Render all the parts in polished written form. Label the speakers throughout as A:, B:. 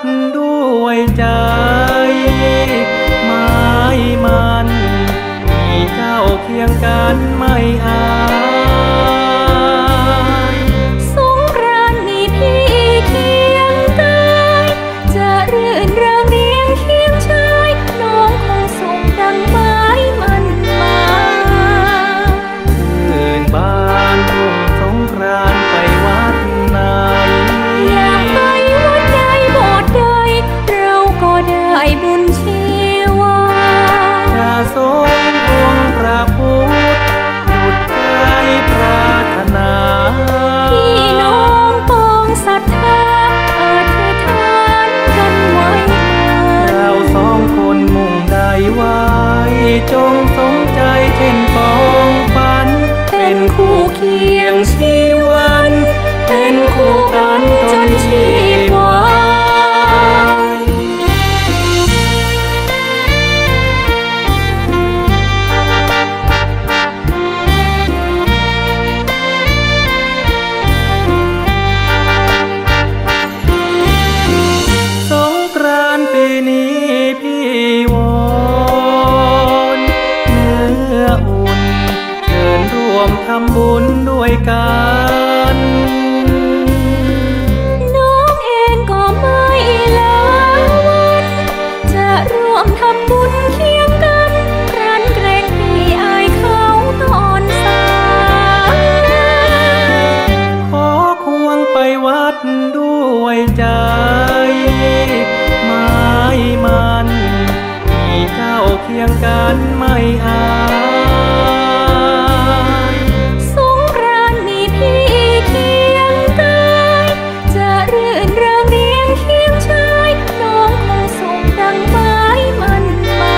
A: ด้วยใจไม้มันมีเจ้าเคียงกันไม่อาย
B: สงกรานต์มีพี่เคียงกายจะรื่นเริงเรียงเคียงชายน้องคงส่งดังไม้มันมา
A: รื่นบานรุ่งสงกรานต์ไปวัดไหน
B: อยากไปวัดใดโบสถ์ใดเราก็ได้บุญชีวา
A: จะทรงองค์พระพุทธหยุดใจปรารถนา
B: พี่น้องปองศรัทธาอธิษฐานกันไว้
A: เราสองคนมุ่งได้ไว้จงสมใจเช่นปองฝันเป็นคู่เคียงชีวันเป็นคู่กันจนชีวาสงกรานต์ปีนี้พี่วอนเนื้ออุ่นเชิญร่วมทำบุญด้วยกัน
B: น้องเองก็ไม่ลาวันจะร่วมทำบุญเคียงกันครั้นเกรงพี่อายเขาตอนสาย
A: ขอควงไปวัดด้วยใจไม้มันมีเจ้าเคียงกันไม่อาย
B: สงกรานต์มีพี่เคียงกายจะรื่นเริงเรียงเคียงชายน้องคงส่งดังไม้มันมา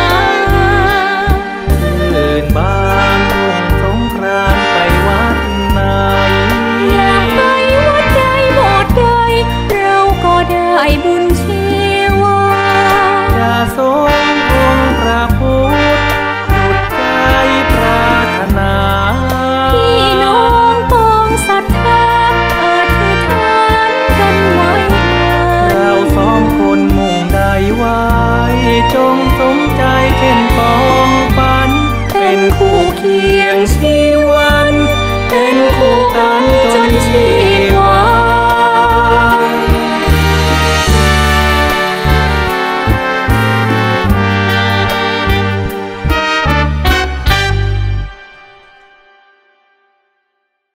A: รื่นบานรุ่งสงกรานต์ไปวัดไหน
B: อยากไปวัดใดโบสถ์ใดเราก็ได้บุญชีวา
A: จะทรงองค์พระพุทธหยุดใจปรารถนา
B: พี่น้องปองศรัทธาอธิษฐานกันไว้
A: เราสองคนมุ่งได้ไว้จงสมใจเช่นปองฝันเป็นคู่เคียงชี